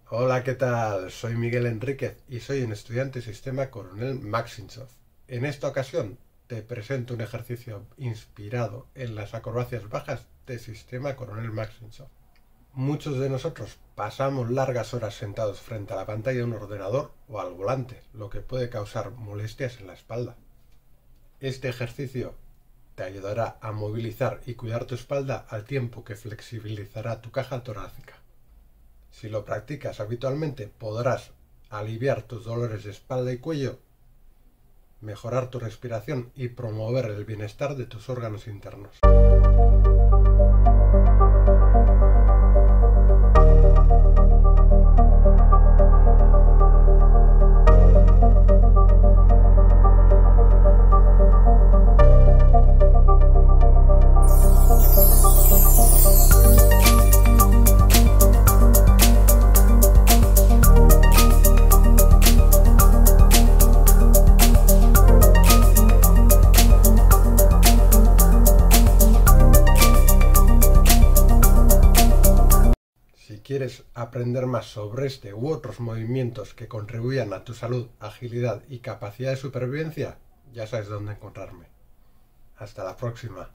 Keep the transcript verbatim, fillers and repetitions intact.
Hola, ¿qué tal? Soy Miguel Enríquez y soy un estudiante Sistema Coronel Maxinsoft. En esta ocasión te presento un ejercicio inspirado en las acrobacias bajas de Sistema Coronel Maxinsoft. Muchos de nosotros pasamos largas horas sentados frente a la pantalla de un ordenador o al volante, lo que puede causar molestias en la espalda. Este ejercicio te ayudará a movilizar y cuidar tu espalda al tiempo que flexibilizará tu caja torácica. Si lo practicas habitualmente, podrás aliviar tus dolores de espalda y cuello, mejorar tu respiración y promover el bienestar de tus órganos internos. Si quieres aprender más sobre este u otros movimientos que contribuyan a tu salud, agilidad y capacidad de supervivencia, ya sabes dónde encontrarme. Hasta la próxima.